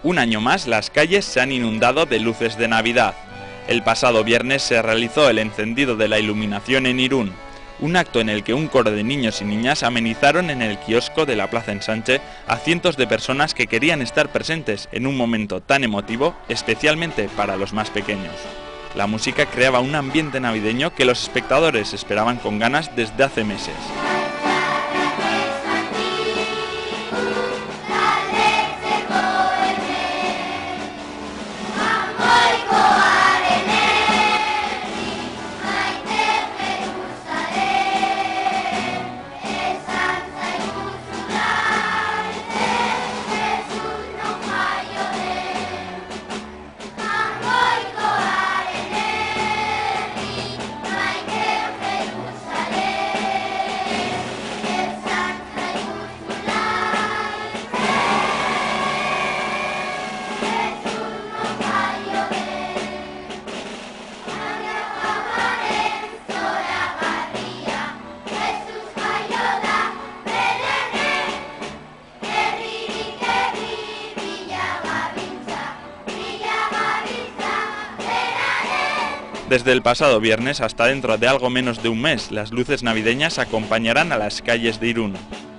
Un año más, las calles se han inundado de luces de Navidad. El pasado viernes se realizó el encendido de la iluminación en Irún, un acto en el que un coro de niños y niñas amenizaron en el kiosco de la Plaza Ensanche a cientos de personas que querían estar presentes en un momento tan emotivo, especialmente para los más pequeños. La música creaba un ambiente navideño que los espectadores esperaban con ganas desde hace meses. Desde el pasado viernes hasta dentro de algo menos de un mes, las luces navideñas acompañarán a las calles de Irún.